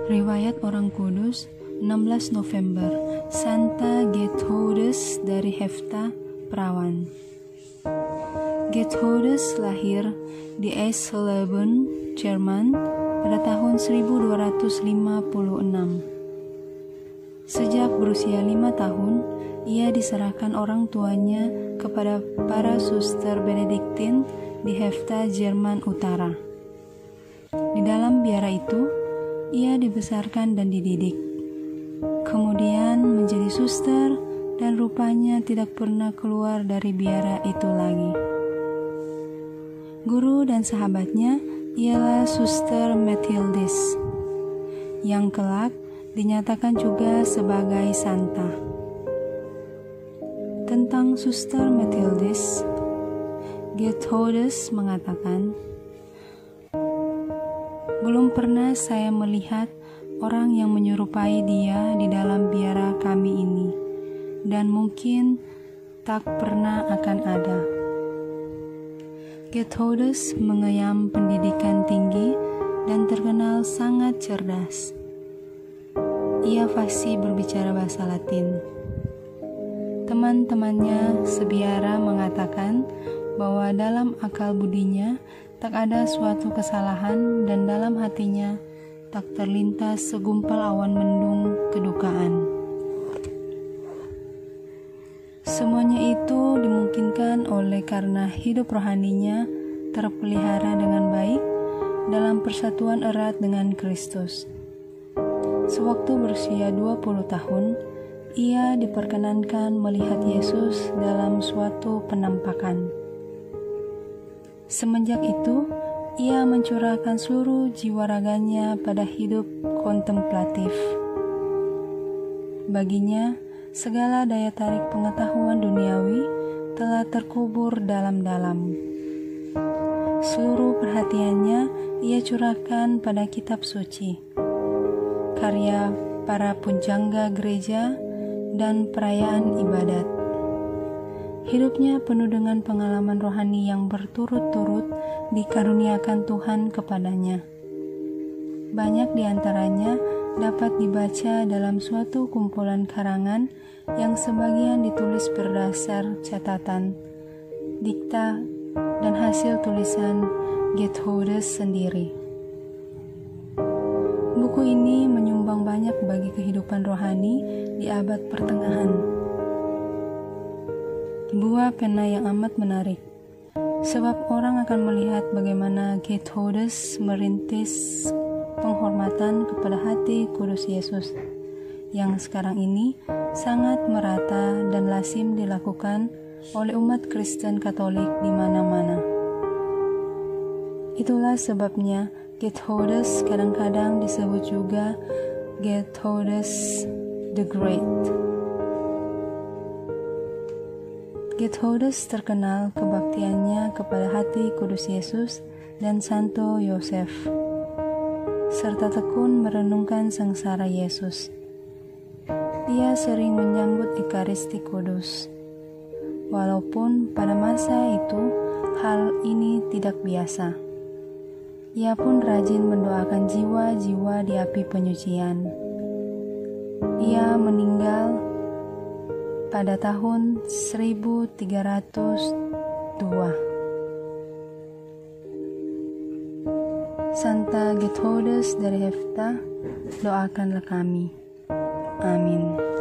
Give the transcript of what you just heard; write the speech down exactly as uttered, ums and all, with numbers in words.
Riwayat Orang Kudus, enam belas November, Santa Gertrudis dari Hefta, perawan. Gertrudis lahir di Eisleben, Jerman pada tahun seribu dua ratus lima puluh enam. Sejak berusia lima tahun, ia diserahkan orang tuanya kepada para suster Benediktin di Hefta, Jerman Utara. Di dalam biara itu, ia dibesarkan dan dididik. Kemudian menjadi suster dan rupanya tidak pernah keluar dari biara itu lagi. Guru dan sahabatnya ialah Suster Mathildis, yang kelak dinyatakan juga sebagai santa. Tentang Suster Mathildis, Gertrudis mengatakan, "Belum pernah saya melihat orang yang menyerupai dia di dalam biara kami ini, dan mungkin tak pernah akan ada." Gertrudis mengenyam pendidikan tinggi dan terkenal sangat cerdas. Ia fasih berbicara bahasa Latin. Teman-temannya sebiara mengatakan bahwa dalam akal budinya tak ada suatu kesalahan dan dalam hatinya tak terlintas segumpal awan mendung kedukaan. Semuanya itu dimungkinkan oleh karena hidup rohaninya terpelihara dengan baik dalam persatuan erat dengan Kristus. Sewaktu berusia dua puluh tahun, ia diperkenankan melihat Yesus dalam suatu penampakan. Semenjak itu, ia mencurahkan seluruh jiwa raganya pada hidup kontemplatif. Baginya, segala daya tarik pengetahuan duniawi telah terkubur dalam-dalam. Seluruh perhatiannya ia curahkan pada kitab suci, karya para pujangga gereja, dan perayaan ibadat. Hidupnya penuh dengan pengalaman rohani yang berturut-turut dikaruniakan Tuhan kepadanya. Banyak di antaranya dapat dibaca dalam suatu kumpulan karangan yang sebagian ditulis berdasar catatan, dikta, dan hasil tulisan Gertrudis sendiri. Buku ini menyumbang banyak bagi kehidupan rohani di abad pertengahan. Buah pena yang amat menarik, sebab orang akan melihat bagaimana Gertrudis merintis penghormatan kepada hati kudus Yesus, yang sekarang ini sangat merata dan lazim dilakukan oleh umat Kristen Katolik di mana-mana. Itulah sebabnya Gertrudis kadang-kadang disebut juga Gertrudis the Great. Gertrudis terkenal kebaktiannya kepada hati kudus Yesus dan Santo Yosef, serta tekun merenungkan sengsara Yesus. Ia sering menyambut Ekaristi Kudus, walaupun pada masa itu hal ini tidak biasa. Ia pun rajin mendoakan jiwa-jiwa di api penyucian. Ia meninggal pada tahun seribu tiga ratus dua. Santa Gertrudis dari Hefta, doakanlah kami. Amin.